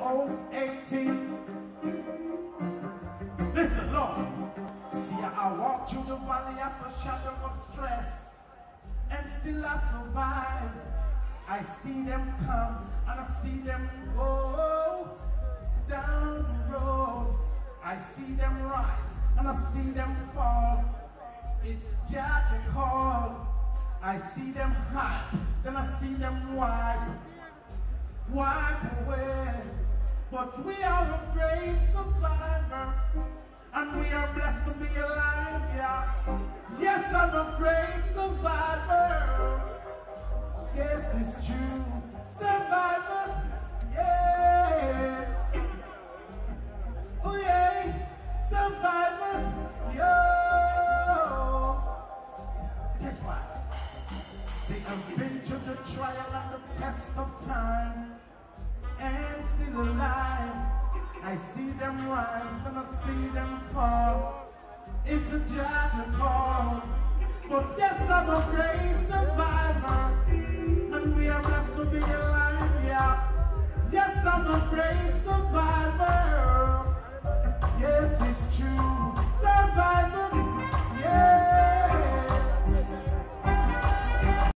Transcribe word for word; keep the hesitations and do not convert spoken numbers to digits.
oh eighteen. Listen, Lord. See, I walk through the valley after shadow of stress, and still I survive. I see them come and I see them go down the road. I see them rise and I see them fall. It's judge and call. I see them hide, then I see them wipe, wipe away. But we are great survivors, and we are blessed to be alive, yeah. Yes, I'm a great survivor. Yes, it's true. Survivor, yes. Oh yeah, survivor, yo. Guess what? See, I've been to the trial and the test of time, and still alive. I see them rise and I see them fall. It's a judge call. But yes, I'm a great survivor, and we are blessed to be alive, yeah. Yes, I'm a great survivor. Yes, it's true. Survivor.